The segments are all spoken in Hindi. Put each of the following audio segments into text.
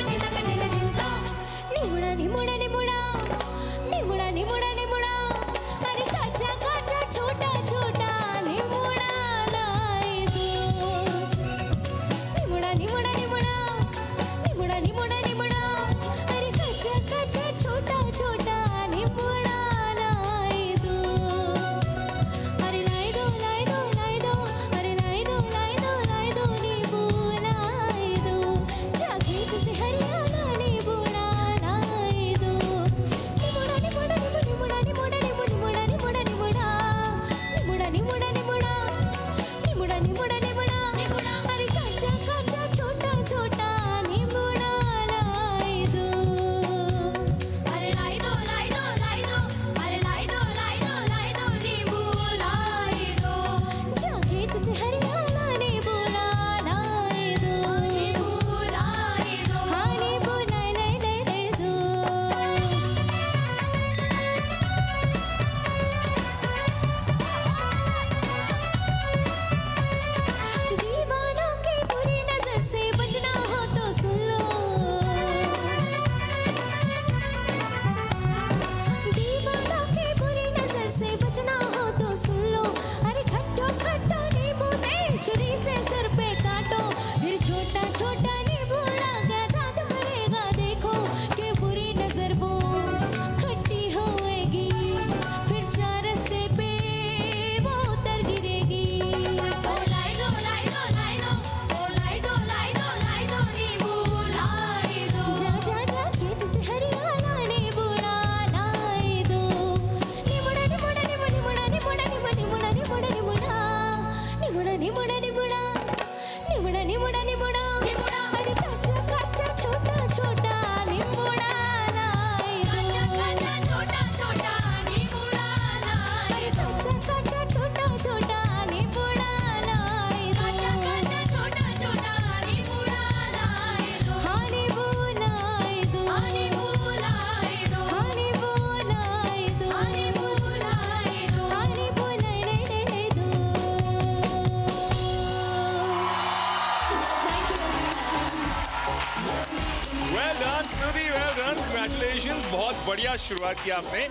बहुत बढ़िया शुरुआत की आपने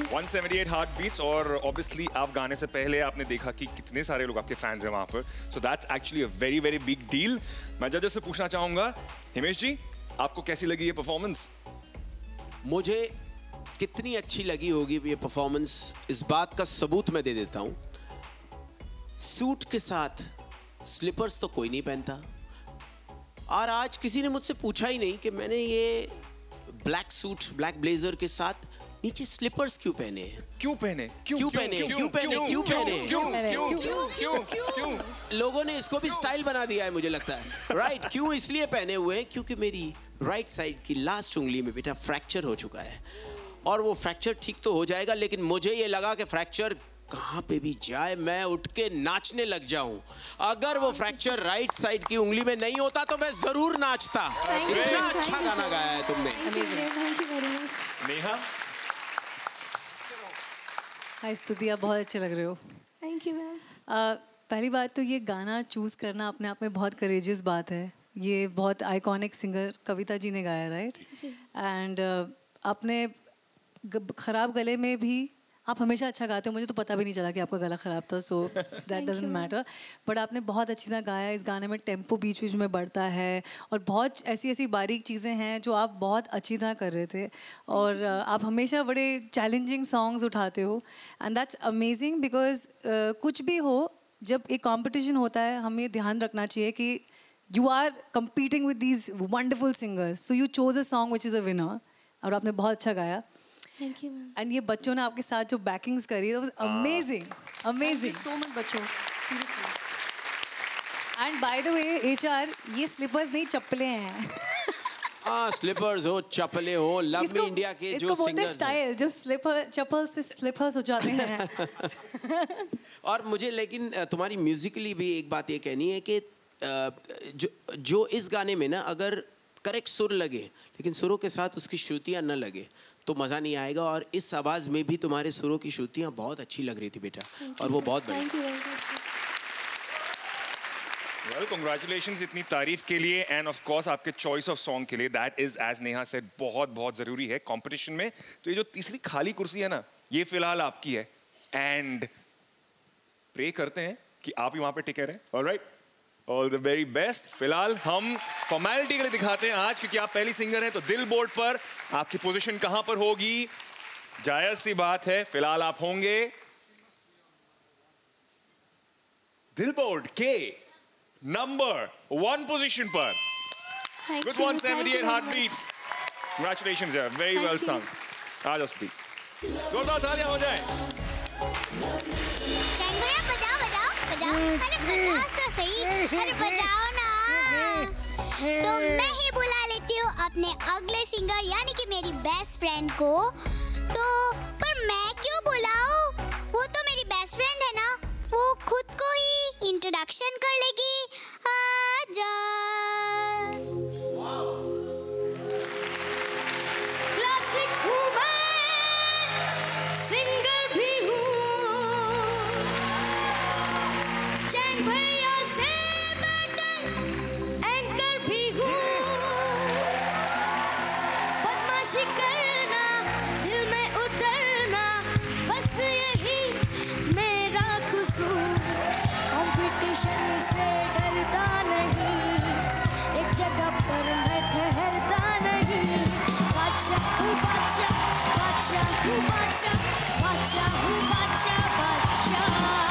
178 हार्ट बीट्स और ऑब्वियसली आप गाने से पहले आपने देखा कि कितने सारे लोग आपके फैंस हैं वहां पर, so that's actually a very very big deal. मैं जजेस से पूछना चाहूंगा, हिमेश जी आपको कैसी लगी ये परफॉर्मेंस? मुझे कितनी अच्छी लगी होगी ये परफॉर्मेंस, इस बात का सबूत मैं दे देता हूं। सूट के साथ स्लीपर्स तो कोई नहीं पहनता, और आज किसी ने मुझसे पूछा ही नहीं कि मैंने ये ब्लैक सूट ब्लैक ब्लेजर के साथ नीचे स्लीपर्स क्यों पहने हैं। क्यों पहने? क्यों पहने? क्यों पहने? क्यों पहने? क्यों? लोगों ने इसको भी स्टाइल बना दिया है मुझे लगता है, राइट? क्यों इसलिए पहने हुए हैं क्योंकि मेरी राइट साइड की लास्ट उंगली में बेटा फ्रैक्चर हो चुका है, और वो फ्रैक्चर ठीक तो हो जाएगा, लेकिन मुझे ये लगा कि फ्रैक्चर कहाँ पे भी जाए मैं उठ के नाचने लग जाऊं। अगर वो फ्रैक्चर राइट साइड की उंगली में नहीं होता तो मैं जरूर नाचता। इतना अच्छा गाना गाया है तुमने। नेहा, हाय स्तुति, आप बहुत अच्छे लग रहे हो। Thank you ma'am. पहली बात तो ये गाना चूज करना अपने आप में बहुत करेजियस बात है। ये बहुत आइकॉनिक सिंगर कविता जी ने गाया, राइट? एंड आपने खराब गले में भी आप हमेशा अच्छा गाते हो, मुझे तो पता भी नहीं चला कि आपका गला ख़राब था, so that doesn't matter. But आपने बहुत अच्छी तरह गाया। इस गाने में टेम्पो बीच बीच में बढ़ता है और बहुत ऐसी ऐसी बारीक चीज़ें हैं जो आप बहुत अच्छी तरह कर रहे थे, और आप हमेशा बड़े चैलेंजिंग सॉन्ग्स उठाते हो, एंड दैट्स अमेजिंग। बिकॉज कुछ भी हो, जब एक कॉम्पिटिशन होता है हमें ध्यान रखना चाहिए कि you are competing with these wonderful singers, so you chose a song which is a winner, और आपने बहुत अच्छा गाया। Thank you, ma'am. एंड ये बच्चों ने आपके साथ जो बैकिंग्स करी, that was amazing, amazing. Thank you so much बच्चों, seriously. And by the way HR, ये स्लीपर्स नहीं चप्पलें हैं। हाँ, स्लीपर्स हो चप्पलें हो, लव मी इंडिया के जो सिंगर्स स्टाइल, जब स्लीपर चप्पल से स्लीपर्स हो जाते हैं। और मुझे लेकिन तुम्हारी म्यूजिकली भी एक बात ये कहनी है कि जो इस गाने में ना अगर करेक्ट सुर लगे लेकिन सुरों के साथ उसकी श्रुतियाँ न लगे तो मज़ा नहीं आएगा, और इस आवाज़ में भी तुम्हारे सुरों की श्रुतियाँ बहुत अच्छी लग रही थी बेटा, और वो बहुत बढ़िया। वेल कॉन्ग्रेचुलेशंस इतनी तारीफ के लिए एंड ऑफ कोर्स आपके चॉइस ऑफ सॉन्ग के लिए. That is as Neha said बहुत बहुत जरूरी है कंपटीशन में. तो ये जो तीसरी खाली कुर्सी है ना, ये फिलहाल आपकी है एंड प्रे करते हैं कि आप ही वहां पे टिके रहें. Alright, all the very best. फिलहाल हम फॉर्मेलिटी के लिए दिखाते हैं आज, क्योंकि आप पहली सिंगर हैं तो दिल बोर्ड पर आपकी पोजीशन कहां पर होगी. जायज सी बात है, फिलहाल आप होंगे दिल बोर्ड के नंबर 1 पोजीशन पर with 178 heartbeats. Congratulations, yeah. Very well sung. आ जाओ स्पीक. जोरदार तालियां हो जाए. चैंग भैया बजाओ बजाओ बजाओ. अरे बजाओ तो सही. अरे बजाओ ना. तो मैं ही बुला लेती हूँ अपने अगले सिंगर यानी कि मेरी बेस्ट फ्रेंड को. तो पर मैं क्यों बुलाऊं? वो तो मेरी बेस्ट फ्रेंड है ना, वो खुद को ही इंट्रोडक्शन कर लेगी. आजा. क्लासिक हूँ मैं, सिंगर भी हूँ, चैंग भैया से बेटर एंकर भी हूँ. बदमाशी करना, दिल में उतरना, बस यही मेरा कसूर. कंपटीशन से डरता नहीं, एक जगह पर मैं ठहरता नहीं. बादशाह हूँ बादशाह, बादशाह हूँ बादशाह, बादशाह हूँ बादशाह, बादशाह.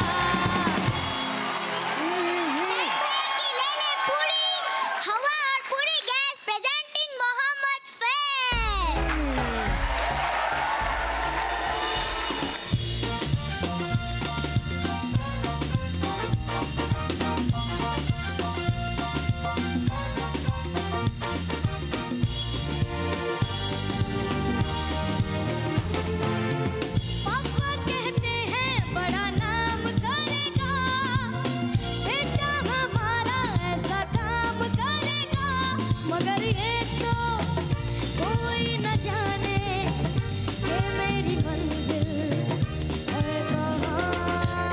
की ले ले पूरी हवा और पूरी गैस. प्रेजेंटिंग मोहम्मद फैज. पापा कहते हैं बड़ा नाम करेगा, बेटा हमारा ऐसा काम करेगा. मगर ये तो कोई न जाने कि मेरी मंजिल है कहाँ.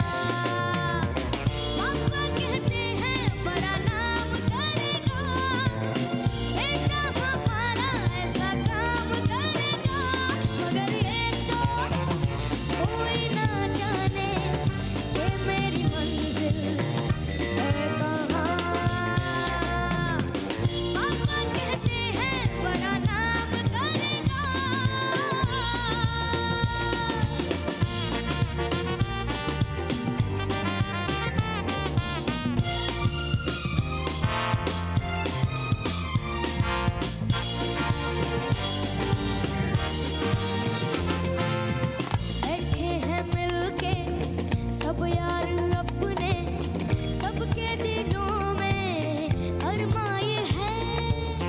पापा कहते हैं बड़ा नाम करेगा, बेटा हमारा ऐसा काम करेगा. मगर ये तो कोई ना जाने कि मेरी मंजिल है कहाँ. पापा कहते हैं बड़ा नाम करेगा. बैठे हैं मिलके सब यार अपने, सबके दिलों में अरमाए हैं.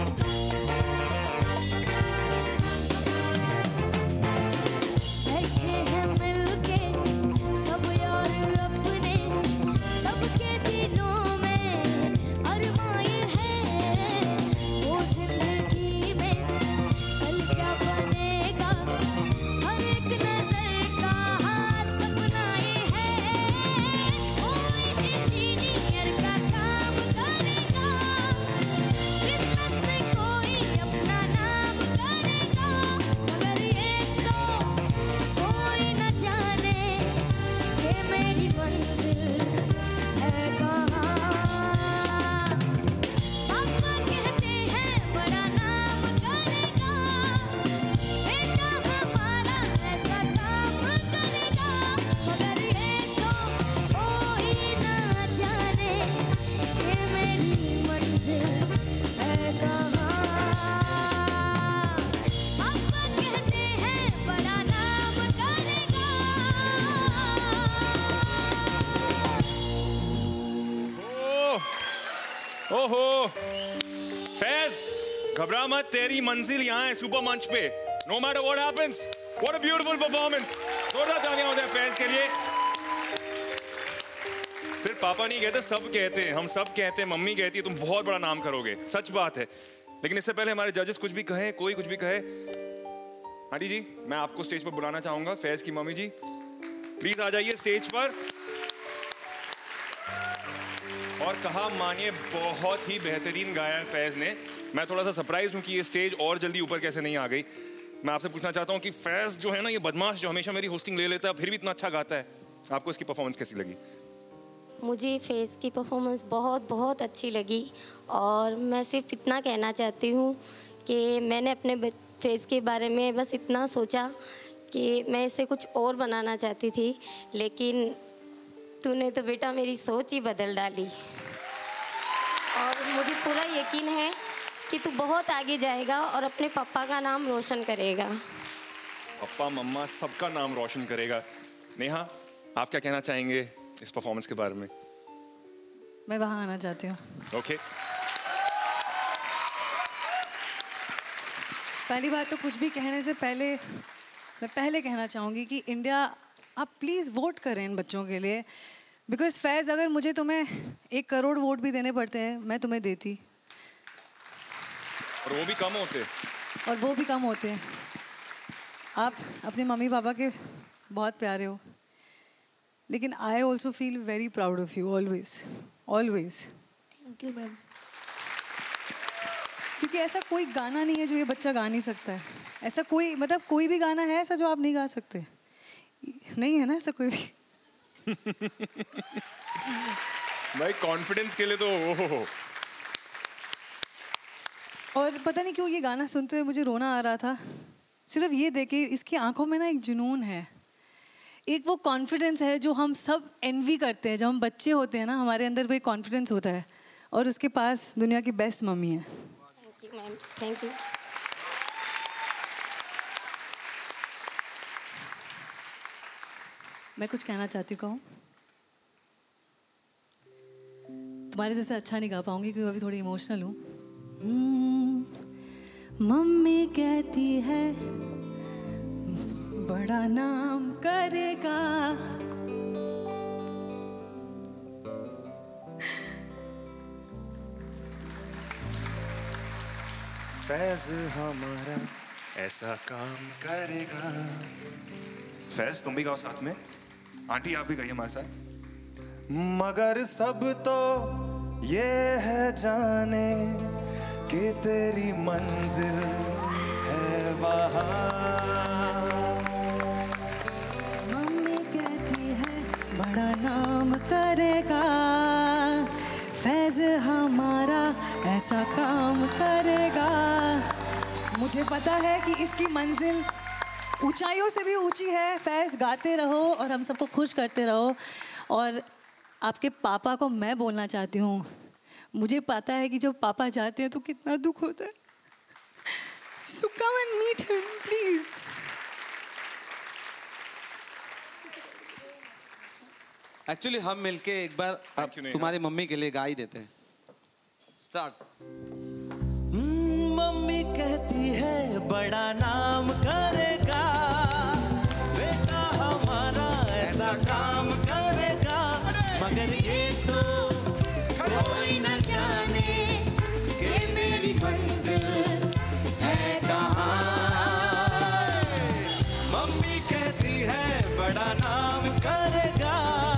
बैठे हैं मिलके सब यार अपने, सबके दिलों में अरमाए हैं. वो जिंदगी में कल क्या बनेगा, हर एक नजर का सपना ये है. कोई इंजीनियर का काम करेगा, बिजनेस में कोई अपना नाम करेगा. मगर ये तो कोई न जाने कि मेरी मंजिल है कहाँ. पापा कहते हैं बड़ा नाम करेगा, बेटा हमारा ऐसा काम करेगा. मगर ये तो कोई ना जाने कि मेरी मंजिल है कहाँ. पापा कहते हैं बड़ा नाम करेगा. ओहो फैज, घबरा मत, तेरी मंजिल यहाँ है सुपर मंच पे. No matter what happens. What a beautiful performance. जोरदार तालियां हो जाए फैज के लिए. सिर्फ पापा नहीं कहते, सब कहते हैं. हम सब कहते हैं, मम्मी कहती है तुम बहुत बड़ा नाम करोगे. सच बात है. लेकिन इससे पहले हमारे जजेस कुछ भी कहें, कोई कुछ भी कहे, आंटी जी मैं आपको स्टेज पर बुलाना चाहूंगा. फैज की मम्मी जी प्लीज आ जाइए स्टेज पर. और कहा मानिए बहुत ही बेहतरीन गाया है फैज ने। मैं थोड़ा सा सरप्राइज हूँ कि ये स्टेज और जल्दी ऊपर कैसे नहीं आ गई। मैं आपसे पूछना चाहता हूँ कि फैज जो है ना, ये बदमाश जो हमेशा मेरी होस्टिंग ले लेता है, फिर भी इतना अच्छा गाता है, आपको इसकी परफॉर्मेंस कैसी लगी? मुझे फेज़ की परफॉर्मेंस बहुत बहुत अच्छी लगी और मैं सिर्फ इतना कहना चाहती हूँ कि मैंने अपने फेज़ के बारे में बस इतना सोचा कि मैं इसे कुछ और बनाना चाहती थी, लेकिन तूने तो बेटा मेरी सोच ही बदल डाली और मुझे पूरा यकीन है कि तू बहुत आगे जाएगा और अपने पापा का नाम रोशन करेगा। पापा मम्मा सबका नाम रोशन करेगा। नेहा, आप क्या कहना चाहेंगे इस परफॉर्मेंस के बारे में? मैं वहाँ आना चाहती हूँ। ओके। पहली बात तो कुछ भी कहने से पहले मैं पहले कहना चाहूँगी कि इंडिया, आप प्लीज़ वोट करें इन बच्चों के लिए, बिकॉज फैज़ अगर मुझे तुम्हें 1 करोड़ वोट भी देने पड़ते हैं मैं तुम्हें देती, और वो भी कम होते हैं। आप अपने मम्मी पापा के बहुत प्यारे हो, लेकिन I also feel very proud of you always. Thank you ma'am. क्योंकि ऐसा कोई गाना नहीं है जो ये बच्चा गा नहीं सकता है। ऐसा कोई, मतलब कोई भी गाना है ऐसा जो आप नहीं गा सकते? नहीं है ना ऐसा कोई भी? भाई कॉन्फिडेंस के लिए तो हो। और पता नहीं क्यों ये गाना सुनते हुए मुझे रोना आ रहा था, सिर्फ ये देखे इसकी आंखों में ना एक जुनून है, एक वो कॉन्फिडेंस है जो हम सब एनवी करते हैं। जब हम बच्चे होते हैं ना, हमारे अंदर वो एक कॉन्फिडेंस होता है, और उसके पास दुनिया की बेस्ट मम्मी है। Thank you ma'am, thank you. मैं कुछ कहना चाहती हूँ, तुम्हारे जैसे अच्छा नहीं गा पाऊंगी क्योंकि अभी थोड़ी इमोशनल हूँ। मम्मी कहती है बड़ा नाम करेगा, फैज हमारा ऐसा काम करेगा। फैज तुम भी गाओ साथ में, आंटी आप भी गाइए हमारे साथ। मगर सब तो ये है जाने कि तेरी मंजिल है वहाँ। मम्मी कहती है बड़ा नाम करेगा, फैज हमारा ऐसा काम करेगा। मुझे पता है कि इसकी मंजिल ऊंचाइयों से भी ऊंची है। फैज गाते रहो और हम सबको खुश करते रहो। और आपके पापा को मैं बोलना चाहती हूँ, मुझे पता है कि जब पापा जाते हैं तो कितना दुख होता है। So come and meet him, please. Actually हम मिलके एक बार तुम्हारी मम्मी के लिए गा ही देते हैं। स्टार्ट। मम्मी कहती है बड़ा नाम करेगा, बेटा हमारा ऐसा काम करेगा। मगर ये तो कोई न जाने कि मेरी मंजिल है कहाँ। मम्मी कहती है बड़ा नाम करेगा,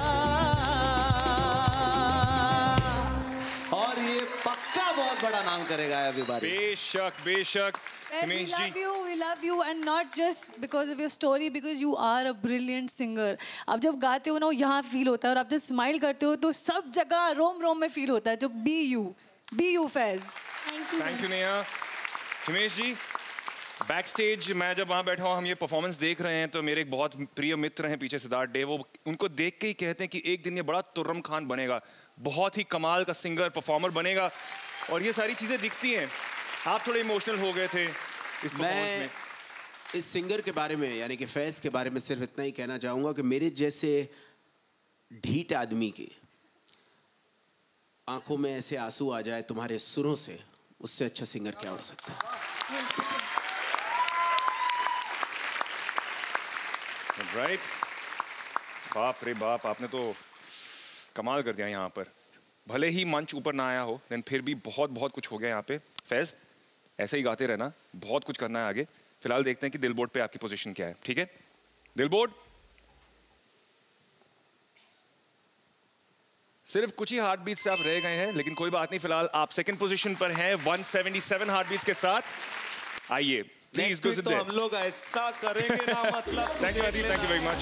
और ये पक्का बहुत बड़ा नाम करेगा अभी बारी। बेशक बेशक। Yes, we love you and not just because of your story, because you are a brilliant singer. आप जब गाते हो ना, यहाँ फील होता है, और आप जब स्माइल करते हो तो सब जगह रोम रोम में फील होता है। तो be you Faiz. Thank you Neha. Himesh ji, back stage मैं जब वहाँ बैठा हूँ, हम ये परफॉर्मेंस देख रहे हैं, तो मेरे एक बहुत प्रिय मित्र हैं पीछे, सिद्धार्थ डे, वो उनको देख के ही कहते हैं कि एक दिन ये बड़ा तुर्रम खान बनेगा, बहुत ही कमाल का सिंगर परफॉर्मर बनेगा। और ये सारी चीज़ें दिखती हैं। आप थोड़े इमोशनल हो गए थे इस परफॉर्मेंस में। इस सिंगर के बारे में, यानी कि फैज़ के बारे में सिर्फ इतना ही कहना चाहूँगा कि मेरे जैसे ढीठ आदमी के आंखों में ऐसे आंसू आ जाए तुम्हारे सुरों से, उससे अच्छा सिंगर क्या हो सकता है। राइट। बाप रे बाप, आपने तो कमाल कर दिया यहाँ पर। भले ही मंच ऊपर ना आया हो, लेकिन फिर भी बहुत बहुत कुछ हो गया यहाँ पे। फैज़ ऐसे ही गाते रहना, बहुत कुछ करना है आगे। फिलहाल देखते हैं कि दिल बोर्ड पे आपकी पोजीशन क्या है। ठीक है, दिल बोर्ड सिर्फ कुछ ही हार्ट बीट से आप रह गए हैं, लेकिन कोई बात नहीं, फिलहाल आप सेकंड पोजीशन पर हैं 177 हार्ट बीट्स के साथ। आइए प्लीज गो तो हम लोग ऐसा करेंगे ना, मतलब थैंक यू वेरी मच।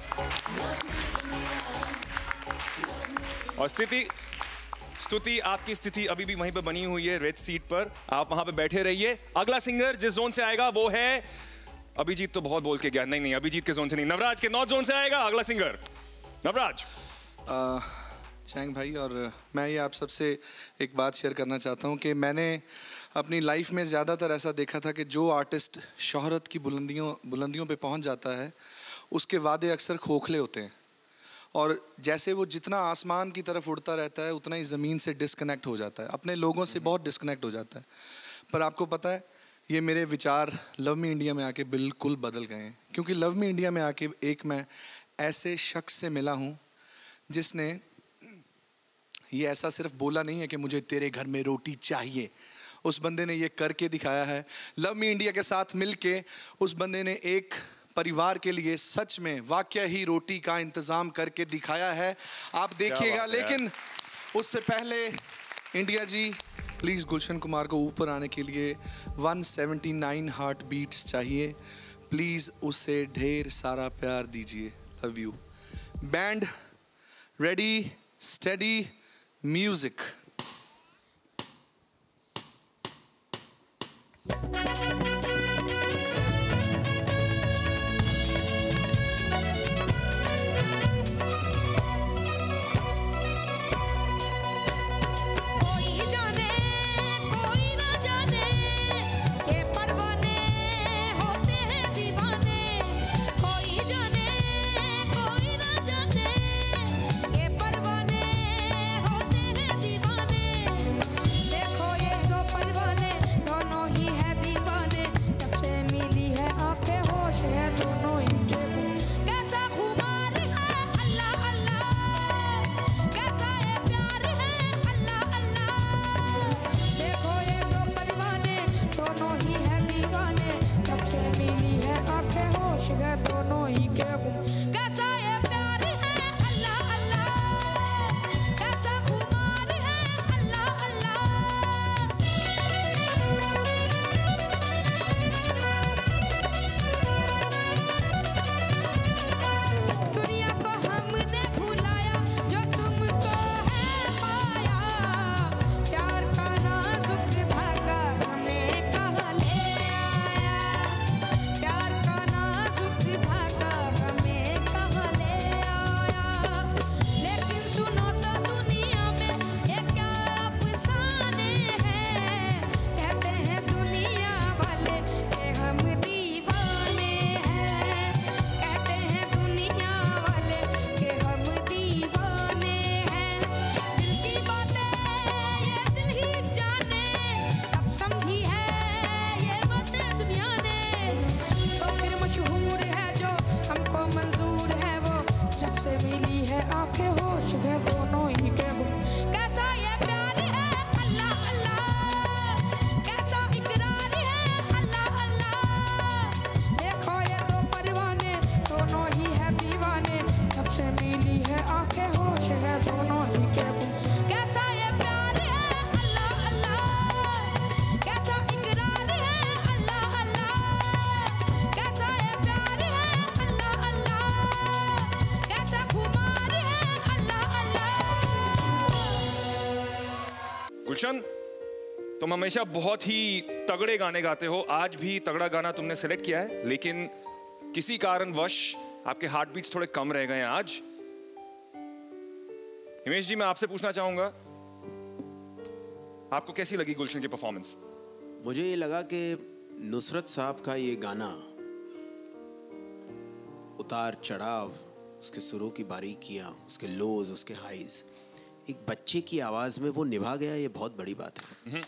और स्तुति आपकी स्थिति अभी भी वहीं पर बनी हुई है, रेड सीट पर, आप वहां पे बैठे रहिए। अगला सिंगर जिस जोन से आएगा वो है अभिजीत। तो बहुत बोल के गया, नहीं अभिजीत के जोन से नहीं, नवराज के नॉर्थ जोन से आएगा अगला सिंगर। नवराज। चैंग भाई, और मैं ये आप सबसे एक बात शेयर करना चाहता हूँ कि मैंने अपनी लाइफ में ज़्यादातर ऐसा देखा था कि जो आर्टिस्ट शोहरत की बुलंदियों पे पहुँच जाता है, उसके वादे अक्सर खोखले होते हैं, और जैसे वो जितना आसमान की तरफ उड़ता रहता है उतना ही ज़मीन से डिस्कनेक्ट हो जाता है, अपने लोगों से बहुत डिस्कनेक्ट हो जाता है। पर आपको पता है, ये मेरे विचार लव मी इंडिया में आके बिल्कुल बदल गए हैं, क्योंकि लव मी इंडिया में आके एक मैं ऐसे शख्स से मिला हूँ जिसने ये ऐसा सिर्फ बोला नहीं है कि मुझे तेरे घर में रोटी चाहिए, उस बंदे ने ये करके दिखाया है। लव मी इंडिया के साथ मिलके उस बंदे ने एक परिवार के लिए सच में वाकई ही रोटी का इंतज़ाम करके दिखाया है, आप देखिएगा। लेकिन उससे पहले इंडिया जी, प्लीज़ गुलशन कुमार को ऊपर आने के लिए 179 हार्ट बीट्स चाहिए, प्लीज़ उससे ढेर सारा प्यार दीजिए। Love you. Band ready, steady, music. Gulshan, तुम हमेशा बहुत ही तगड़े गाने गाते हो, आज भी तगड़ा गाना तुमने सेलेक्ट किया है, लेकिन किसी कारणवश आपके हार्ट बीट्स थोड़े कम रह गए हैं आज। हिमेश जी, मैं आपसे पूछना चाहूंगा, आपको कैसी लगी गुलशन की परफॉर्मेंस? मुझे ये लगा कि नुसरत साहब का ये गाना, उतार चढ़ाव, उसके सुरों की बारीकियां, उसके लोज, उसके हाइज, एक बच्चे की आवाज में वो निभा गया, ये बहुत बड़ी बात है।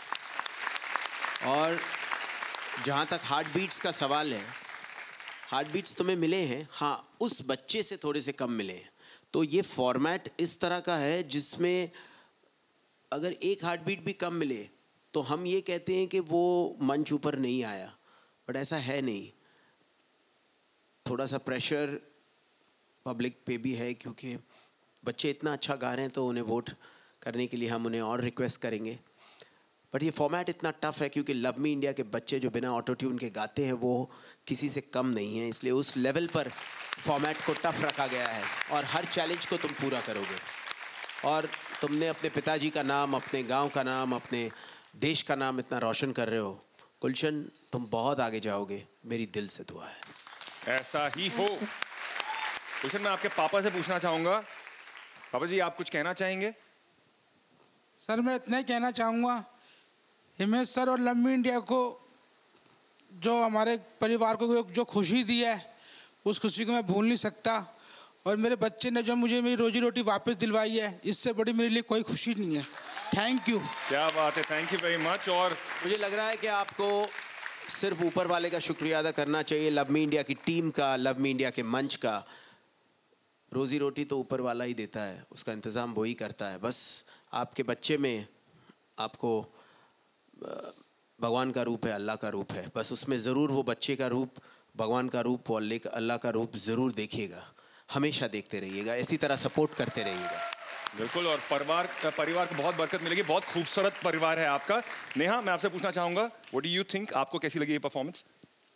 और जहाँ तक हार्ट बीट्स का सवाल है, हार्ट बीट्स तुम्हें मिले हैं, हाँ, उस बच्चे से थोड़े से कम मिले हैं। तो ये फॉर्मेट इस तरह का है जिसमें अगर एक हार्ट बीट भी कम मिले तो हम ये कहते हैं कि वो मंच ऊपर नहीं आया, बट ऐसा है नहीं। थोड़ा सा प्रेशर पब्लिक पे भी है, क्योंकि बच्चे इतना अच्छा गा रहे हैं तो उन्हें वोट करने के लिए हम उन्हें और रिक्वेस्ट करेंगे। बट ये फॉर्मेट इतना टफ है क्योंकि लव मी इंडिया के बच्चे जो बिना ऑटो ट्यून के गाते हैं वो किसी से कम नहीं है, इसलिए उस लेवल पर फॉर्मेट को टफ रखा गया है और हर चैलेंज को तुम पूरा करोगे। और तुमने अपने पिताजी का नाम, अपने गांव का नाम, अपने देश का नाम इतना रोशन कर रहे हो। गुलशन, तुम बहुत आगे जाओगे, मेरी दिल से दुआ है। ऐसा ही हो। गुलशन, मैं आपके पापा से पूछना चाहूँगा। पापा जी, आप कुछ कहना चाहेंगे? सर, मैं इतना ही कहना चाहूँगा, हिमेश सर और लव मी इंडिया को जो हमारे परिवार को जो खुशी दी है उस खुशी को मैं भूल नहीं सकता। और मेरे बच्चे ने जो मुझे मेरी रोजी रोटी वापस दिलवाई है, इससे बड़ी मेरे लिए कोई खुशी नहीं है। Thank you. क्या बात है, थैंक यू वेरी मच। और मुझे लग रहा है कि आपको सिर्फ ऊपर वाले का शुक्रिया अदा करना चाहिए, लव मी इंडिया की टीम का, लव मी इंडिया के मंच का। रोजी रोटी तो ऊपर वाला ही देता है, उसका इंतज़ाम वही करता है। बस आपके बच्चे में आपको भगवान का रूप है, अल्लाह का रूप है, बस उसमें ज़रूर वो बच्चे का रूप, भगवान का रूप और अल्लाह का रूप ज़रूर देखिएगा। हमेशा देखते रहिएगा, इसी तरह सपोर्ट करते रहिएगा। बिल्कुल। और परिवार को बहुत बरकत मिलेगी। बहुत खूबसूरत परिवार है आपका। नेहा, मैं आपसे पूछना चाहूँगा, व्हाट डू यू थिंक, आपको कैसी लगी ये परफॉर्मेंस?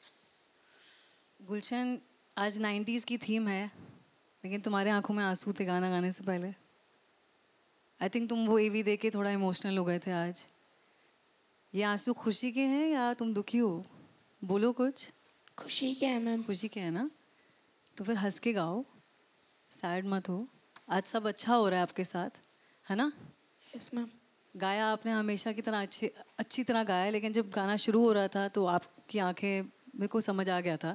गुलशन, आज 90s की थीम है, लेकिन तुम्हारे आंखों में आंसू थे गाना गाने से पहले। आई थिंक तुम वो AV देख के थोड़ा इमोशनल हो गए थे आज। ये आंसू खुशी के हैं या तुम दुखी हो? बोलो कुछ। खुशी के हैं मैम। खुशी के हैं ना? तो फिर हंस के गाओ, सैड मत हो। आज सब अच्छा हो रहा है आपके साथ, है ना? Yes ma'am. गाया आपने हमेशा की तरह अच्छी तरह गाया, लेकिन जब गाना शुरू हो रहा था तो आपकी आंखें, मेरे को समझ आ गया था।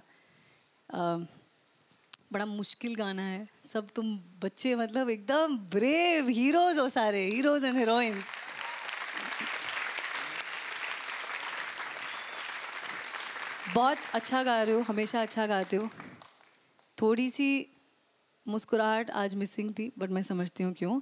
बड़ा मुश्किल गाना है। सब तुम बच्चे मतलब एकदम ब्रेव हीरोज हो, सारे हीरोज एंड हीरोइंस। बहुत अच्छा गा रहे हो, हमेशा अच्छा गाते हो। थोड़ी सी मुस्कुराहट आज मिसिंग थी, बट मैं समझती हूँ क्यों।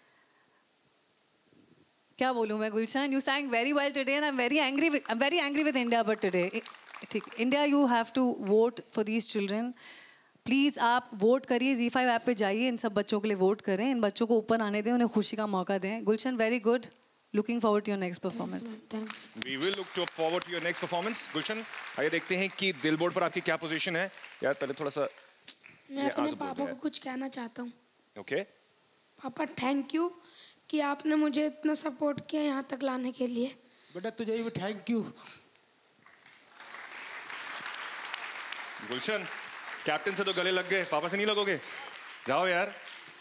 क्या बोलूँ मैं Gulshan, you sang very well today and I am very angry with India, but today ठीक, India you have to vote for these children. Please आप वोट करिए, Z5 ऐप पे जाइए, इन सब बच्चों के लिए वोट करें, इन बच्चों को ऊपर आने दें, उन्हें खुशी का मौका दें। Gulshan, very good, looking forward to your next performance. We will look forward to your next performance. Gulshan, आइए देखते हैं कि दिल बोर्ड पर आपकी क्या पोजीशन है। यार पहले थोड़ा सा मैं अपने पापा को कुछ कहना चाहता हूँ। ओके। पापा, थैंक यू कि आपने मुझे इतना सपोर्ट किया यहाँ तक लाने के लिए। बेटा तुझे भी थैंक यू। गुलशन, कैप्टन से तो गले लग गए, पापा से नहीं लगोगे? जाओ यार।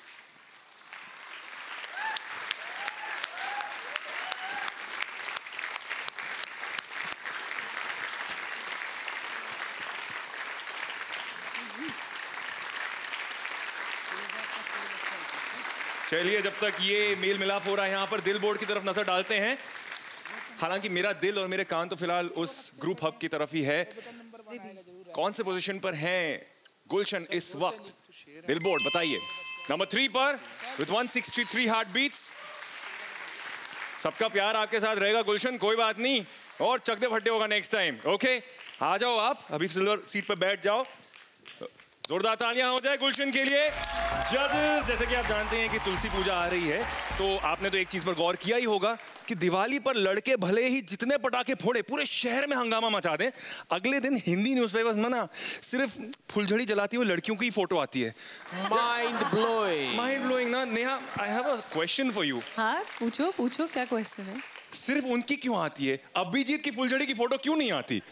चलिए, जब तक ये मेल मिलाप हो रहा है यहाँ पर दिल बोर्ड की तरफ नजर डालते हैं। हालांकि मेरा दिल और मेरे कान तो फिलहाल उस ग्रुप हब की तरफ ही है। कौन से पोजीशन पर हैं गुलशन इस वक्त? दिल बोर्ड बताइए। नंबर 3 पर विद 163 हार्ट बीट्स। सबका प्यार आपके साथ रहेगा गुलशन, कोई बात नहीं, और चकदे फट्टे होगा नेक्स्ट टाइम। ओके, आ जाओ आप, अभी सिल्वर सीट पर बैठ जाओ। जोरदार तालियां हो जाए गुलशन के लिए। जजेस, जैसे कि आप जानते हैं कि तुलसी पूजा आ रही है, तो आपने तो एक चीज पर गौर किया ही होगा कि दिवाली पर लड़के भले ही जितने पटाखे फोड़े, पूरे शहर में हंगामा मचा दें, अगले दिन हिंदी न्यूज़पेपर्स में ना सिर्फ फुलझड़ी जलाती हुई लड़कियों की फोटो आती है। माइंड ब्लोइंग ना। Neha, I have a question for you. हाँ, पूछो पूछो, क्या क्वेश्चन है? सिर्फ उनकी क्यों आती है, अभिजीत की फुलझड़ी की फोटो क्यों नहीं आती?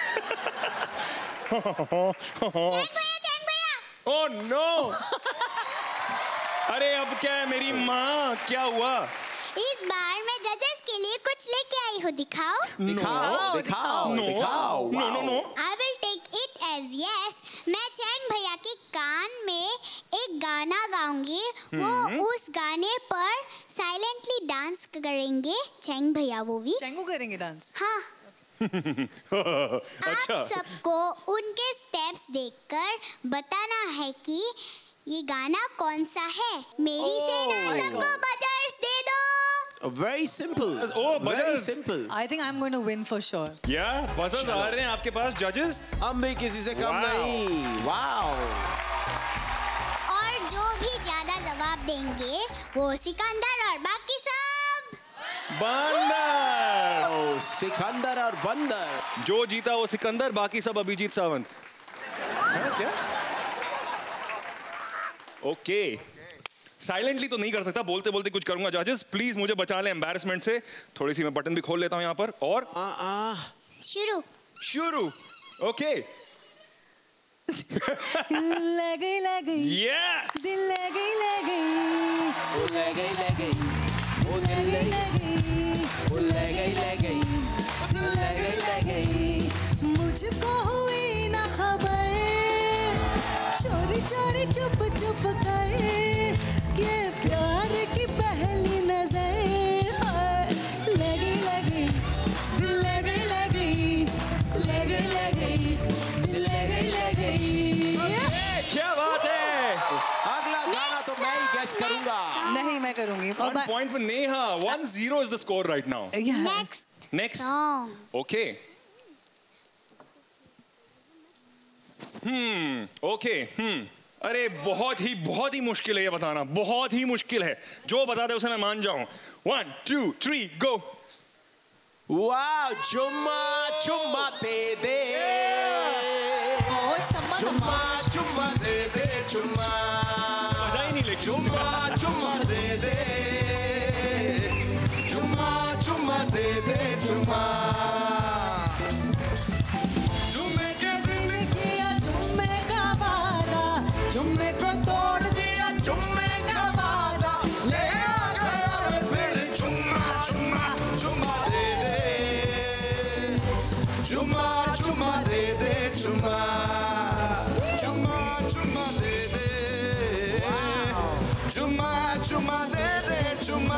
Oh no! अरे अब क्या है मेरी माँ, क्या हुआ? इस बार मैं जजेस के लिए कुछ लेके आई हूँ, दिखाओ? No. I will take it as yes. मैं चैंग भैया के कान में एक गाना गाऊंगी, वो उस गाने पर साइलेंटली डांस करेंगे चैंग भैया, वो भी चैंगू करेंगे डांस। हाँ। अच्छा। आप सबको उनके स्टेप्स देखकर बताना है कि ये गाना कौन सा है। मेरी सेना सबको बजर्स दे दो। Very simple. Oh, very simple. I think I'm going to win for sure. Yeah, buzzers आ रहे हैं आपके पास जजेस। हम भी किसी से कम नहीं। Wow. और जो भी ज्यादा जवाब देंगे वो सिकंदर और बाकी सब बंदर। सिकंदर और बंदर। जो जीता वो सिकंदर, बाकी सब अभिजीत सावंत। है क्या? ओके। साइलेंटली तो नहीं कर सकता, बोलते बोलते कुछ करूंगा। जजेस प्लीज मुझे बचा लें एम्बैरेसमेंट से। थोड़ी सी मैं बटन भी खोल लेता हूं यहाँ पर। और शुरू। ओके। लग गई दिल लग गई मुझको हुई ना खबर चोरी चोरी चुप चुप कर ये प्यार की पहली नजर लगी क्या बात है। अगला गाना तो मैं ही गेस करूंगा। नहीं, मैं करूंगी। 1 point for Neha. 1-0 is the score right now. Next song. Okay. Okay. अरे बहुत ही मुश्किल है ये बताना, बहुत ही मुश्किल है। जो बता दे उसे मैं मान जाऊं। 1, 2, 3 go. वाह, चुम्मा चुम्मा दे दे, चुम्मा चुम्मा दे दे, चुम्मा मजा ही नहीं लेकिन। चुम्मा चुम्मा दे दे, चुम्मा चुम्मा दे दे, चुम्मा चुम्मे के दिन किया चुम्मे का वादा, चुम्मे को तोड़ दिया चुम्मे का वादा, ले आ गया फिर चुम्मा चुम्मा चुम्मा दे दे, चुम्मा चुम्मा दे दे, चुम्मा चुम्मा चुम्मा दे दे, चुम्मा चुम्मा दे दे, चुम्मा।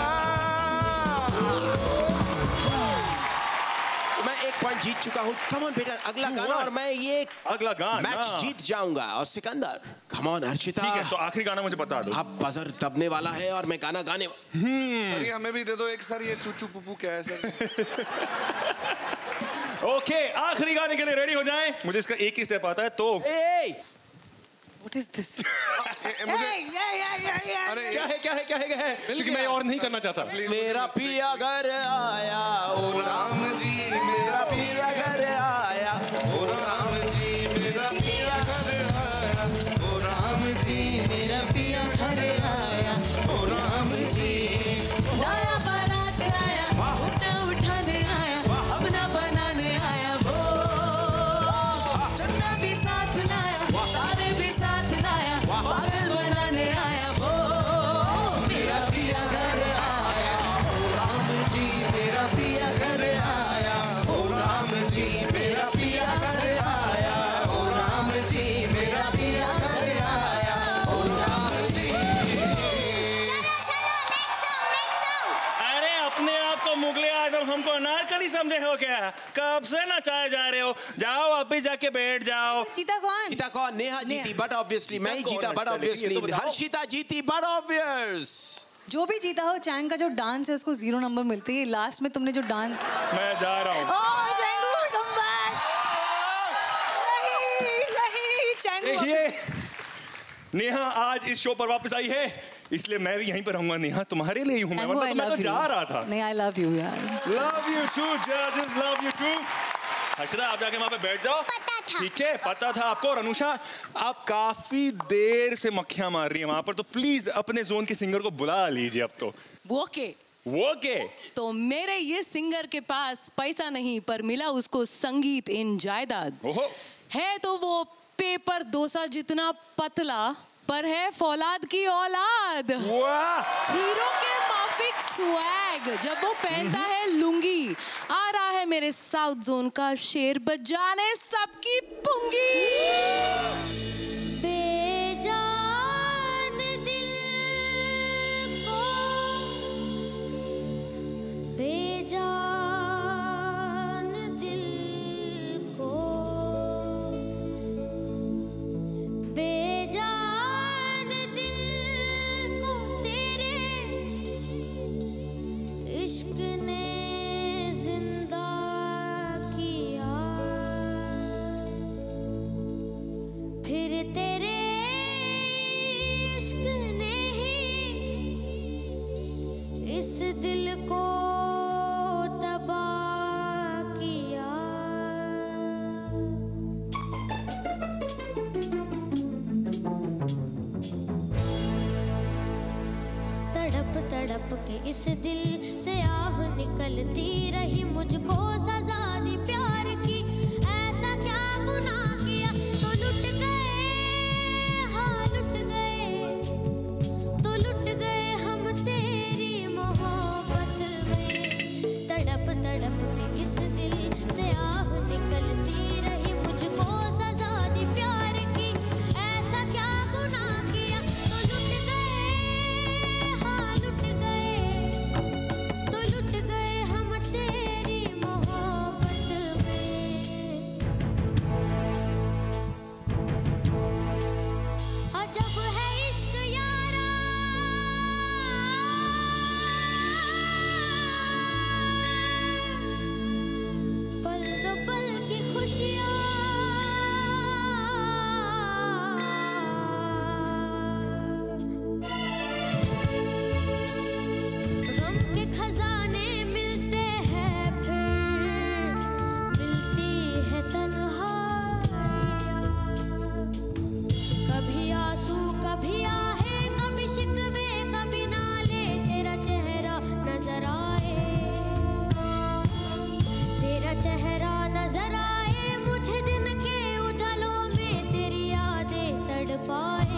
मैं 1 पॉइंट जीत चुका हूँ। कम ऑन बेटा, अगला गाना और मैं ये अगला गाना मैच जीत जाऊंगा। और सिकंदर, कम ऑन हर्षिता। ठीक है, तो आखिरी गाना मुझे बता दो। अब बजर दबने वाला है और मैं गाना गाने सर ये हमें भी दे दो एक। सर ये चूचू पुपू क्या है सर? ओके, आखिरी गाने के लिए रेडी हो जाएं। मुझे इसका एक ही स्टेप आता है तो। What is this? मुझे क्या है क्योंकि मैं और नहीं करना चाहता। मेरा पिया घर आया ओ राम जी, मेरा पिया घर आया ओ राम जी, मेरा पिया घर आया ओ राम जी, मेरा पिया घर आया ओ राम जी। नया बारात आया, उठा उठाने आया, अपना बनाने आया वो, चन्ना भी साथ लाया, तारे भी साथ लाया, पागल बनाने आया वो, मेरा पिया घर आया ओ राम जी, मेरा पिया घर आया ओ राम जी, मेरा पिया घर आया ओ राम जी, मेरा पिया घर आया ओ राम जी। अरे अपने आप को मुगले आजम हमको अनारकली समझे हो क्या? कब से नचाए जा रहे हो? जाओ अभी जाके बैठ जाओ। जीता कौन? जीता कौन? नेहा जीती, बट ऑब्वियसली मैं ही जीता, बट ऑब्वियसली हर्षिता जीती, बट ऑब्वियस। जो भी जीता हो, चैंग का जो डांस है उसको 0 नंबर मिलते हैं। लास्ट में तुमने जो डांस। मैं जा रहा हूँ। देखिए नेहा आज इस शो पर वापस आई है, इसलिए मैं भी यहीं पर रहूंगा। नेहा तुम्हारे लिए ही हूँ मैं, मतलब मैं तो जा रहा था। नहीं, I love you यार। Love you too, judges, love you too। Harshita आप जाके वहाँ पे बैठ जाओ। ठीक है, पता था आपको। और अनुषा आप काफी देर से मक्खियां मार रही हैं वहाँ पर, तो प्लीज अपने जोन के सिंगर को बुला लीजिए अब तो। वो के तो मेरे ये सिंगर के पास पैसा नहीं, पर मिला उसको संगीत इन जायदाद। है तो वो पेपर डोसा जितना पतला, पर है फौलाद की औलाद। हीरो के माफिक स्वैग, जब वो पहनता है लुंगी, आ रहा है मेरे साउथ जोन का शेर बजाने सबकी पुंगी। बेजान दिल को, बेजान दिल को, बेजान दिल को तेरे इश्क ने जिंदा किया। दिल को तबाह किया। तड़प तड़प के इस दिल से आह निकलती रही, मुझको सजा दी प्यार की, ऐसा क्या गुनाह किया। तो लुट गए, हाँ लुट गए, तो लुट गए हम तेरी मोहब्बत में। तड़प तड़प के इस दिल से आह निकलती रही, मुझको सजा दी प्यार की, ऐसा क्या गुनाह किया। तो लुट गए, हाँ लुट गए, तो लुट गए हम तेरी मोहब्बत में। अजब है इश्क यारा, पल दो पल की खुशियाँ, गम के खजाने मिलते हैं फिर, मिलती है तन्हाइयाँ। कभी आंसू कभी आहे, कभी शिकवे कभी नाले, तेरा चेहरा नजर आए, तेरा चेहरा नजर आए, मुझे दिन के उजालों में तेरी यादें तड़पाए,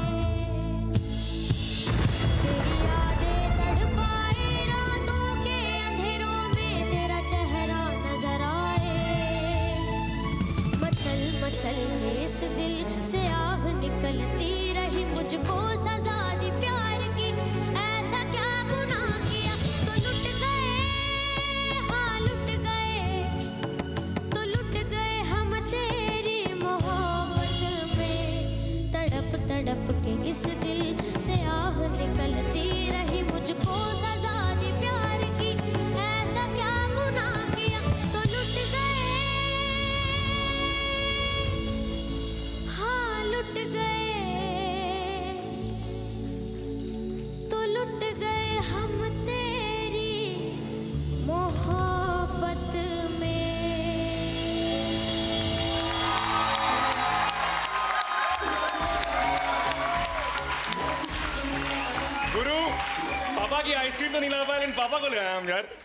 तेरी यादें तड़पाए, रातों के अंधेरों में तेरा चेहरा नजर आए। मचल मचल के इस दिल से आह निकलती रही, मुझको सजा दी प्यार की, ऐसा क्या गुनाह किया। तो लुट गए, हाँ लुट गए, तो लुट गए हम तेरी मोहब्बत में। तड़प तड़प के इस दिल से आह निकलती रही, मुझको सजा दी प्यार की, ऐसा क्या गुनाह किया। तो लुट गए, हाँ लुट गए, तो लुट गए हम तेरी मोहब्बत में। गुरु पापा की आइसक्रीम तो नहीं ला पाए, लेकिन पापा को ले आए हम यार।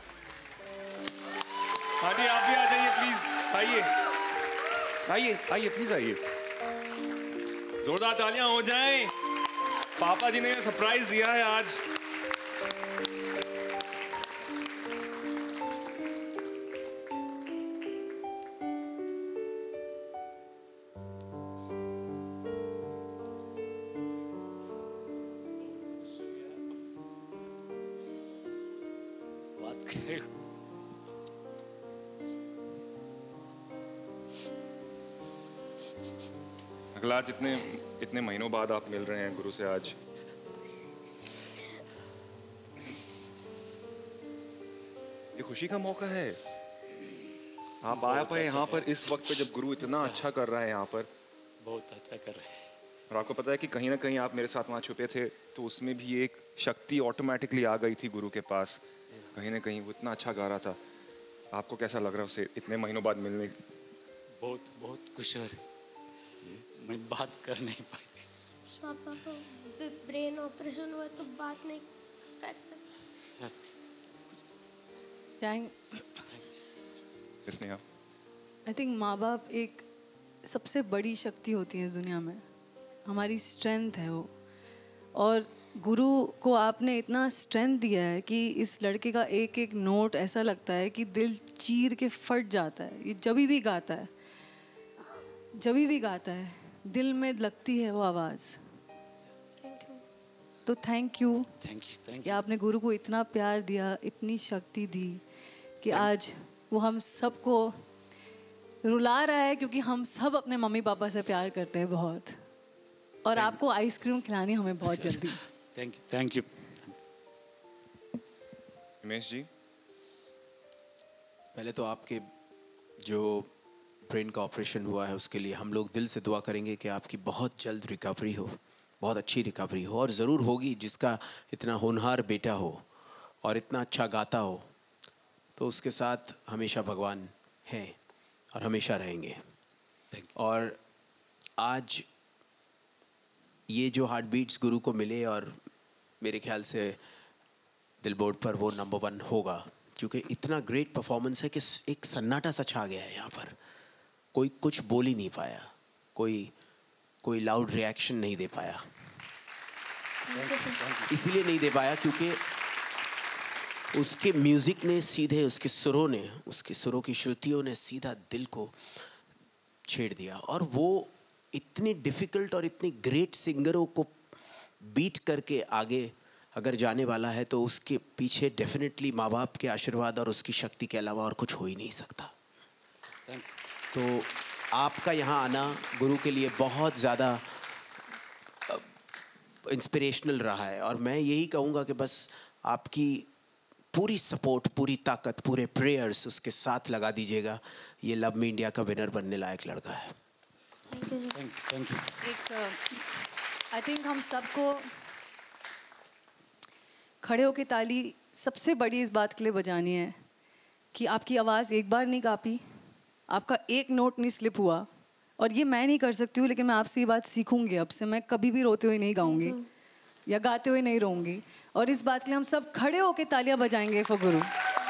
आंटी आप भी आ जाइए प्लीज, आइए आइए आइए प्लीज आइए। जोरदार तालियां हो जाएं, पापा जी ने सरप्राइज दिया है आज। बात करें अगला आज इतने महीनों बाद आप मिल रहे हैं गुरु से आज। ये खुशी का मौका है, आप आए पाए यहाँ पर इस वक्त पे जब गुरु इतना अच्छा कर रहा है यहाँ पर। बहुत अच्छा कर रहे हैं। और आपको पता है कि कहीं ना कहीं आप मेरे साथ वहाँ छुपे थे, तो उसमें भी एक शक्ति ऑटोमेटिकली आ गई थी गुरु के पास। कहीं ना कहीं वो इतना अच्छा गा रहा था। आपको कैसा लग रहा है उसे इतने महीनों बाद मिलने? बहुत बहुत खुश हो रहे, मैं बात कर नहीं पाई। पापा को ब्रेन ऑपरेशन हुआ तो बात नहीं कर सकते। नेहा, आई थिंक माँ बाप एक सबसे बड़ी शक्ति होती है इस दुनिया में, हमारी स्ट्रेंथ है वो। और गुरु को आपने इतना स्ट्रेंथ दिया है कि इस लड़के का एक एक नोट ऐसा लगता है कि दिल चीर के फट जाता है। ये जब भी गाता है, जब भी गाता है दिल में लगती है वो आवाज़। तो थैंक यू कि आपने गुरु को इतना प्यार दिया, इतनी शक्ति दी कि आज वो हम सबको रुला रहा है, क्योंकि हम सब अपने मम्मी पापा से प्यार करते हैं बहुत। और आपको आइसक्रीम खिलानी हमें बहुत जल्दी। Thank you. हिमेश जी, पहले तो आपके जो ब्रेन का ऑपरेशन हुआ है उसके लिए हम लोग दिल से दुआ करेंगे कि आपकी बहुत जल्द रिकवरी हो, बहुत अच्छी रिकवरी हो। और ज़रूर होगी, जिसका इतना होनहार बेटा हो और इतना अच्छा गाता हो तो उसके साथ हमेशा भगवान हैं और हमेशा रहेंगे। और आज ये जो हार्ट बीट्स गुरु को मिले और मेरे ख्याल से दिलबोर्ड पर वो नंबर 1 होगा, क्योंकि इतना ग्रेट परफॉर्मेंस है कि एक सन्नाटा सा छा गया है यहाँ पर। कोई कुछ बोल ही नहीं पाया, कोई लाउड रिएक्शन नहीं दे पाया। इसीलिए नहीं दे पाया क्योंकि उसके म्यूजिक ने सीधे, उसके सुरों की श्रुतियों ने सीधा दिल को छेड़ दिया। और वो इतनी डिफिकल्ट और इतनी ग्रेट सिंगरों को बीट करके आगे अगर जाने वाला है तो उसके पीछे डेफिनेटली माँ बाप के आशीर्वाद और उसकी शक्ति के अलावा और कुछ हो ही नहीं सकता। तो आपका यहाँ आना गुरु के लिए बहुत ज़्यादा इंस्पिरेशनल रहा है। और मैं यही कहूँगा कि बस आपकी पूरी सपोर्ट, पूरी ताकत, पूरे प्रेयर्स उसके साथ लगा दीजिएगा। ये लव मी इंडिया का विनर बनने लायक लड़का है। Thank you. आई थिंक हम सबको खड़े होकर ताली सबसे बड़ी इस बात के लिए बजानी है कि आपकी आवाज़ एक बार नहीं कापी, आपका एक नोट नहीं स्लिप हुआ। और ये मैं नहीं कर सकती हूँ, लेकिन मैं आपसे ये बात सीखूंगी। अब से मैं कभी भी रोते हुए नहीं गाऊंगी या गाते हुए नहीं रहूंगी। और इस बात के लिए हम सब खड़े होकर तालियां बजाएंगे for Guru.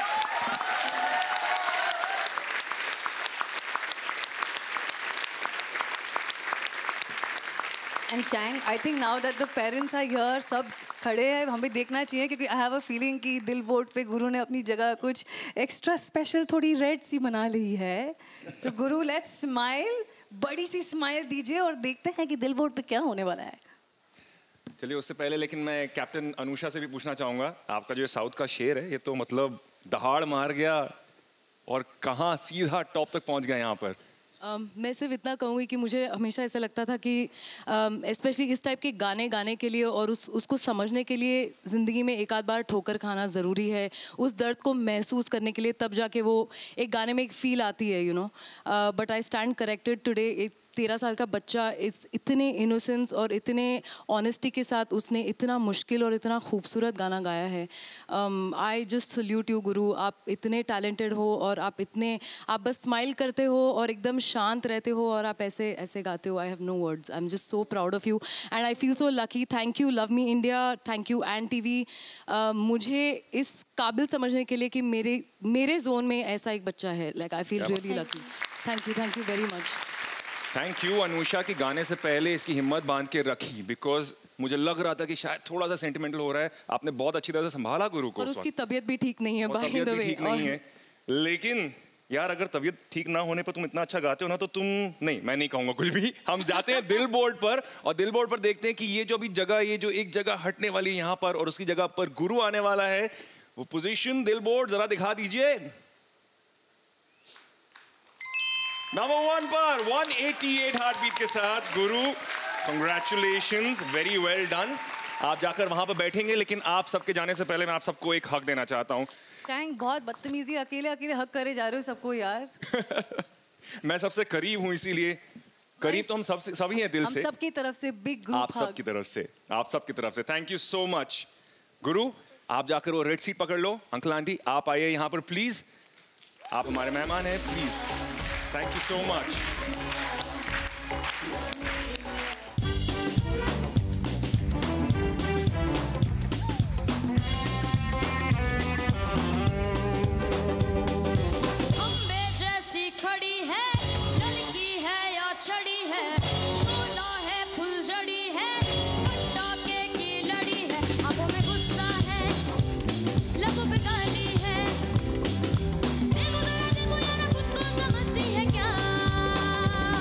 And Chang, I think now that the parents are here, सब खड़े हैं, हमें देखना चाहिए क्योंकि आई हैव अ फीलिंग कि दिल बोर्ड पे गुरु ने अपनी जगह कुछ एक्स्ट्रा स्पेशल थोड़ी रेड सी बना ली है। सो गुरु, लेट्स स्माइल, बड़ी सी स्माइल दीजिए और देखते हैं कि दिल बोर्ड पे क्या होने वाला है। चलिए, उससे पहले लेकिन मैं कैप्टन अनुषा से भी पूछना चाहूँगा, आपका जो साउथ का शेर है ये तो मतलब दहाड़ मार गया और कहाँ सीधा टॉप तक पहुँच गया यहाँ पर। मैं सिर्फ इतना कहूँगी कि मुझे हमेशा ऐसा लगता था कि स्पेशली इस टाइप के गाने गाने के लिए और उसको समझने के लिए ज़िंदगी में एक आध बार ठोकर खाना ज़रूरी है। उस दर्द को महसूस करने के लिए तब जाके वो एक गाने में एक फ़ील आती है, you know. But I stand corrected today. एक 13 साल का बच्चा इस इतने इनोसेंस और इतने ऑनेस्टी के साथ उसने इतना मुश्किल और इतना खूबसूरत गाना गाया है। आई जस्ट सल्यूट यू गुरु। आप इतने टैलेंटेड हो और आप बस स्माइल करते हो और एकदम शांत रहते हो और आप ऐसे गाते हो। I have no words. I am just so proud of you and I feel so lucky. Thank you love me India, thank you and TV मुझे इस काबिल समझने के लिए कि मेरे जोन में ऐसा एक बच्चा है। Like I feel really lucky. Thank you very much. Thank you Anusha की गाने से पहले इसकी हिम्मत बांध के रखी, बिकॉज मुझे लग रहा था कि शायद थोड़ा सा सेंटिमेंटल हो रहा है। आपने बहुत अच्छी तरह से संभाला गुरु को। और उसकी तबीयत भी ठीक नहीं है, बाय द वे। ठीक नहीं है, लेकिन यार अगर तबीयत ठीक ना होने पर तुम इतना अच्छा गाते हो ना, तो तुम नहीं, मैं नहीं कहूंगा कुछ भी। हम जाते हैं दिल बोर्ड पर और दिल बोर्ड पर देखते हैं कि ये जो भी जगह, ये जो एक जगह हटने वाली है यहाँ पर और उसकी जगह पर गुरु आने वाला है, वो पोजीशन दिल बोर्ड जरा दिखा दीजिए। नंबर 1 पर 188 हार्ट बीट के साथ गुरु, कंग्रेचुलेशंस, वेरी वेल डन। आप जाकर वहां पर बैठेंगे, लेकिन आप सबके जाने से पहले मैं आप सबको एक हक देना चाहता हूँ। चैंग, बहुत बदतमीजी, अकेले हक करे जा रहे हो सबको यार। मैं सबसे करीब हूँ, इसीलिए करीब तो हम सभी हैं दिल से। हम सबकी तरफ से बिग ग्रुप आप सबकी तरफ से थैंक यू सो मच। गुरु, आप जाकर वो रेड सीट पकड़ लो। अंकल आंटी आप आइए यहाँ पर प्लीज, आप हमारे मेहमान हैं, please. Thank you so much. खंबे जैसी खड़ी है, लड़की है या छड़ी है, शोला है फुलझड़ी है, पटाखे की लड़ी है, आंखों में गुस्सा है, लबों पे काली है। देखो यारा खुद को समझती है क्या?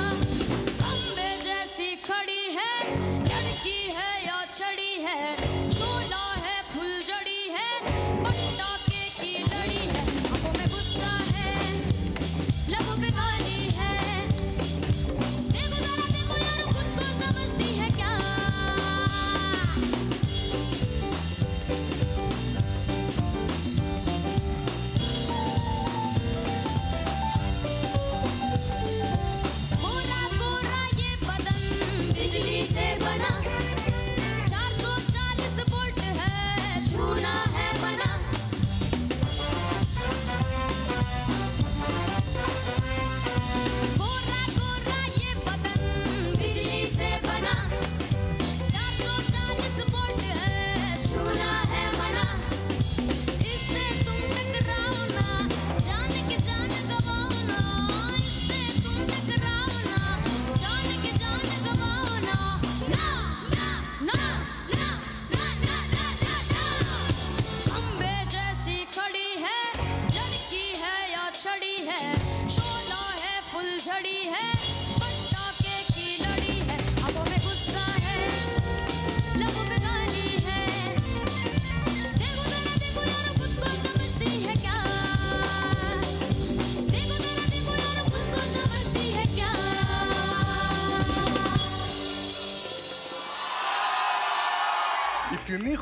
इतनी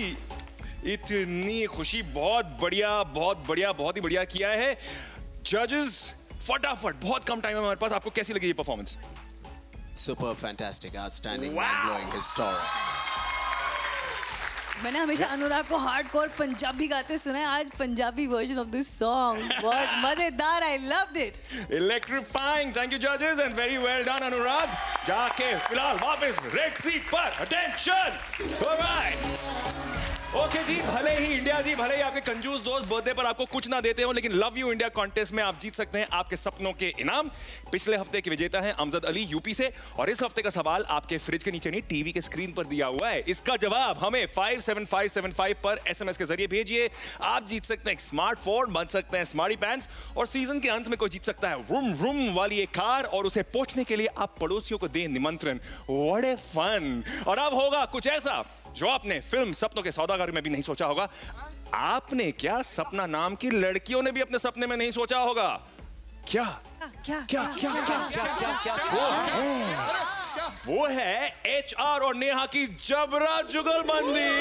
खुशी, बहुत बढ़िया, बहुत ही बढ़िया किया है जजेस। फटाफट, बहुत कम टाइम है हमारे पास, आपको कैसी लगी ये performance? Super, fantastic, outstanding, mind blowing, historic. मैंने हमेशा अनुराग को हार्डकोर पंजाबी गाते सुना है, आज Punjabi version of this song बहुत मजेदार, I loved it. Electrifying, thank you जजेस and very well done Anurag. जाके फिलहाल वापस रेड सीट पर, अटेंशन, ऑलराइट। ओके जी, भले ही इंडिया जी, भले ही आपके कंजूस दोस्त बर्थडे पर आपको कुछ ना देते हो, लेकिन लव यू इंडिया कॉन्टेस्ट में आप जीत सकते हैं आपके सपनों के इनाम। पिछले हफ्ते के विजेता हैं अमजद अली यूपी से, और इस हफ्ते का सवाल आपके फ्रिज के नीचे नहीं, टीवी के स्क्रीन पर दिया हुआ है। इसका जवाब हमें 57575 पर SMS के जरिए भेजिए। आप जीत सकते हैं एक स्मार्टफोन, बन सकते हैं स्मार्टी पैंट्स, और सीजन के अंत में कोई जीत सकता है रूम रूम वाली एक कार, और उसे पहुंचने के लिए आप पड़ोसियों को दें निमंत्रण। What a fun. और अब होगा कुछ ऐसा जो आपने फिल्म सपनों के सौदागर में भी नहीं सोचा होगा। आपने क्या सपना नाम की लड़कियों ने भी अपने सपने में नहीं सोचा होगा। क्या क्या क्या क्या क्या क्या वो है HR और नेहा की जबरा जुगलबंदी।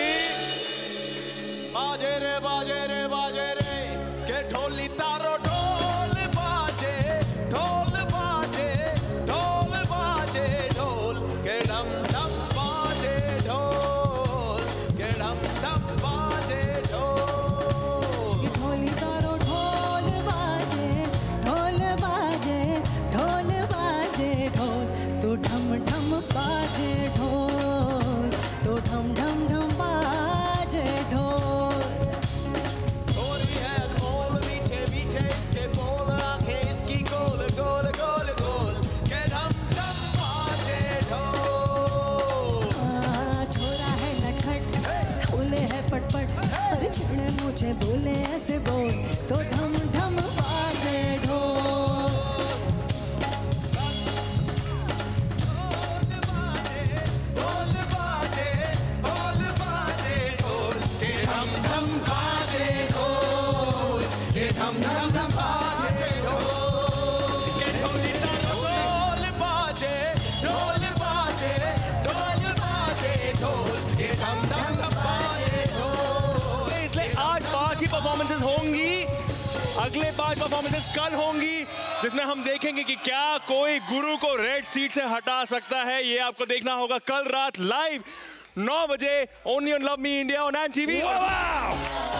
बाजे रे बाजे रे बाजे रे के ढोली तारो ढोल बाजे, ढोल बाजे, ढोल बाजे, ढोल के डम डम बाजे, ढोल के डम डम बाजे, ढोल। ढोली तारो ढोल बाजे, ढोल बाजे, ढोल बाजे, ढोल तो ढम ढम बाजे, ढोल तो ढम ढम ढम बाजे, ढोल। गोरी है गोल मीठे मीठे इसके बोल, आंखें इसकी गोल गोल गोल गोल के डम डम बाजे, ढोल। छोरा है नटखट, बोले है पटपट, अरे छेड़े मुझे बोले ऐसे बोल तो ढम ढम बाजे, ढोल। ढोल बाजे, ढोल बाजे, ढोल के डम डम बाजे, ढोल के डम डम डम बाजे, ढोल के ढोली तारो ढोल बाजे, ढोल बाजे, ढोल बाजे, ढोल के डम डम डम बाजे, ढोल। इसलिए आज 5 ही परफॉर्मेंसेस होंगी, अगले 5 परफॉर्मेंसेस कल होंगी, जिसमें हम देखेंगे कि क्या कोई गुरु को रेड सीट से हटा सकता है। ये आपको देखना होगा कल रात लाइव 9 बजे only on love me India on NTV।